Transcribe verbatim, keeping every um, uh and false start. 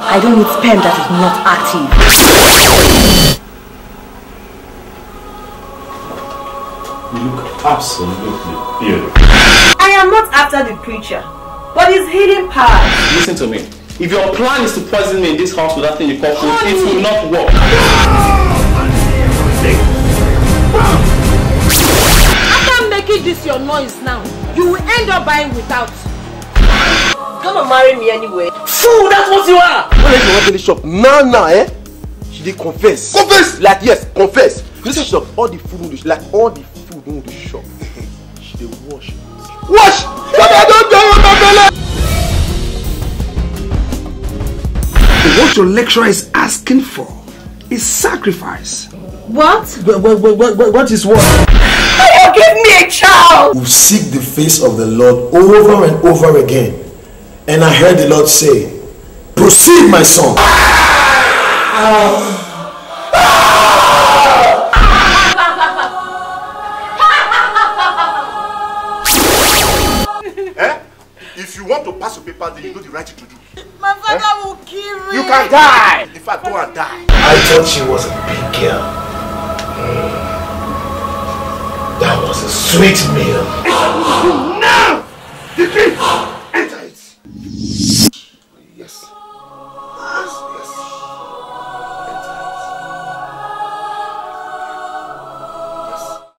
I don't need sperm that is not active. You look absolutely beautiful. I am not after the creature, but his hidden power. Listen to me. If your plan is to poison me in this house with that thing you call food, it will not work. After making this your noise now, you will end up buying without. Gonna marry me anyway. Fool, that's what you are! When you went to the shop, nah, nah, eh? She did confess. Confess! Like, yes, confess. This is shop, all the food in the shop, like all the food in the shop. She did wash. Wash! But I don't know what I'm What your lecturer is asking for is sacrifice. What? What, what, what, what, what is what? Oh, give me a child! Who seek the face of the Lord over and over again. And I heard the Lord say, proceed, my son. Eh? If you want to pass your paper, then you know the right thing to do. My father eh? will kill me. You can die. In fact, go and die. I thought she was a big girl. Mm. That was a sweet meal. Now! Decree